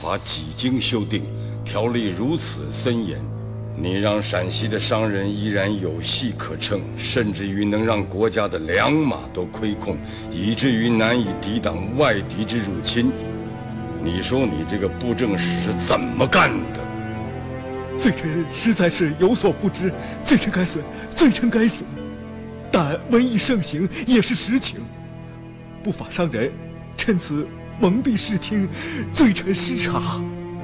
法几经修订，条例如此森严，你让陕西的商人依然有戏可乘，甚至于能让国家的粮马都亏空，以至于难以抵挡外敌之入侵。你说你这个布政使是怎么干的？ 罪臣实在是有所不知，罪臣该死，罪臣该死。但瘟疫盛行也是实情，不法商人趁此蒙蔽视听，罪臣失察。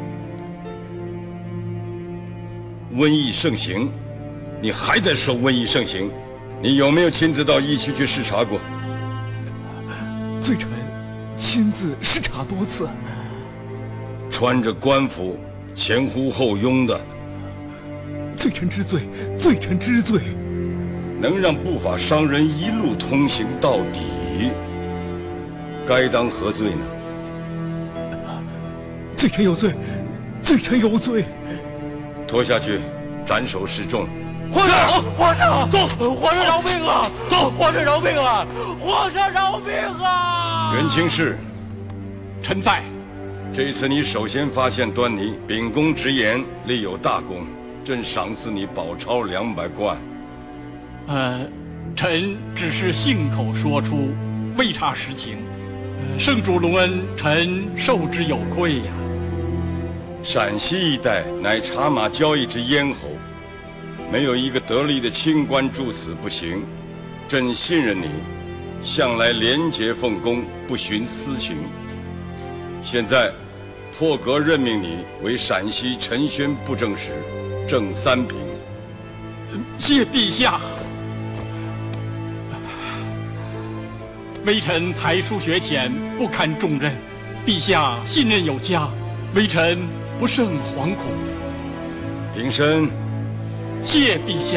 瘟疫盛行，你还在说瘟疫盛行？你有没有亲自到疫区去视察过？ 罪臣亲自视察多次。 穿着官服，前呼后拥的。 罪臣知罪，罪臣知罪。 能让不法商人一路通行到底，该当何罪呢？ 罪臣有罪，罪臣有罪。 拖下去，斩首示众。 皇上，皇上，走！皇上饶命啊！走！皇上饶命啊！皇上饶命啊！ 元清氏， 臣在。 这次你首先发现端倪，秉公直言，立有大功，朕赏赐你宝钞200贯。 臣只是信口说出，未查实情。圣主隆恩，臣受之有愧呀。 陕西一带乃茶马交易之咽喉，没有一个得力的清官驻此不行。朕信任你，向来廉洁奉公，不徇私情。现在，破格任命你为陕西陈宣布政使，正3品。 谢陛下。微臣才疏学浅，不堪重任，陛下信任有加，微臣不胜惶恐。 挺身。 谢陛下。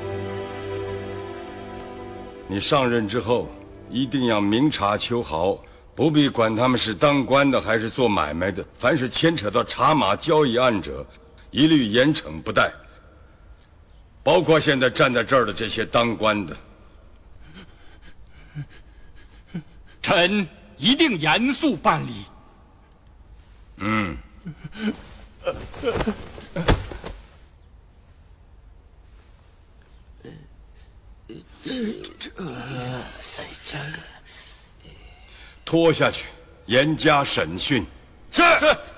你上任之后，一定要明察秋毫，不必管他们是当官的还是做买卖的，凡是牵扯到茶马交易案者，一律严惩不贷。包括现在站在这儿的这些当官的。 臣一定严肃办理。 拖下去，严加审讯。 是。